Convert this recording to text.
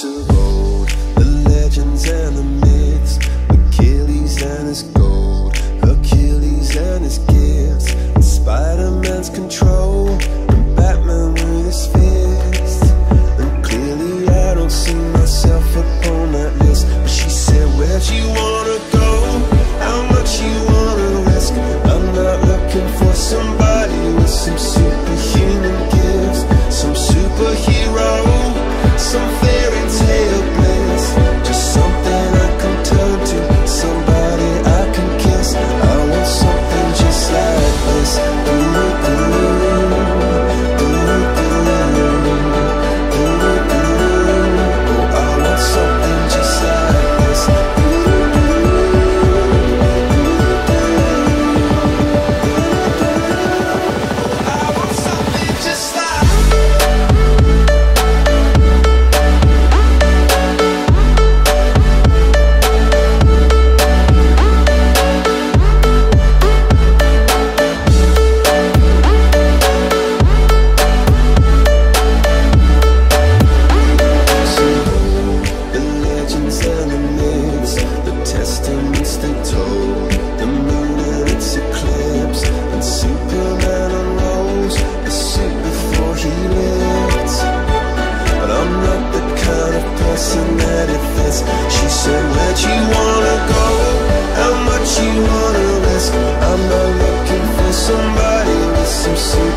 books of old, the legends and the myths, Achilles and his gold, Hercules and his gifts, and Spider-Man's control, and Batman with his fists. And clearly I don't see myself upon that list. But she said, where'd you wanna go? How much you wanna risk? I'm not looking for somebody with some superhuman gifts, some superhero, some fairy tale bliss, just something I can turn to, somebody I can kiss. I want something just like this. She said, where'd you wanna go? How much you wanna risk? I'm not looking for somebody with some